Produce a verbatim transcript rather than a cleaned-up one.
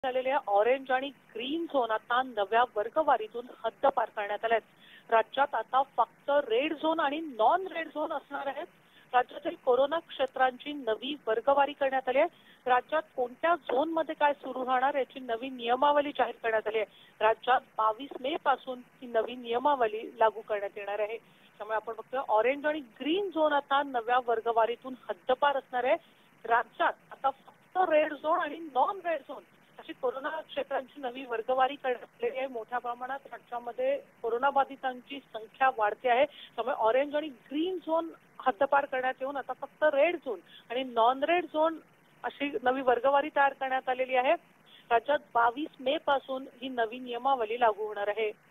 झालेल्या ऑरेंज आणि green zone आता नव्या वर्गवारीतून हद्दपार करण्यात आल्या आहेत। राज्यात आता फक्त रेड झोन आणि नॉन रेड झोन असणार आहेत। राज्यातील कोरोना क्षेत्रांची नवी वर्गवारी करण्यात आली आहे। राज्यात कोणत्या झोन मध्ये काय सुरू राहणार याची नवी नियमावली जाहीर करण्यात आली आहे। राज्यात बावीस मे पासून ही नवी नियमावली लागू करण्यात येणार आहे। त्यामुळे आपण बघतोय ऑरेंज आणि ग्रीन झोन आता नव्या वर्गवारीतून हद्दपार असणार आहे। राज्यात आता फक्त रेड झोन आणि नॉन रेड झोन अशी कोरोना क्षेत्रांची नवी वर्गवारी करण्यात आली आहे। मोठ्या प्रमाणात राज्यामध्ये कोरोना बाधितांची संख्या वाढते आहे। त्यामुळे ऑरेंज आणि ग्रीन झोन हद्दपार करण्यात येऊन आता फक्त रेड झोन आणि नॉन रेड झोन अशी नवी वर्गवारी तयार करण्यात आलेली आहे। राज्यात बावीस मे पासून ही नवी नियमावली लागू होणार आहे।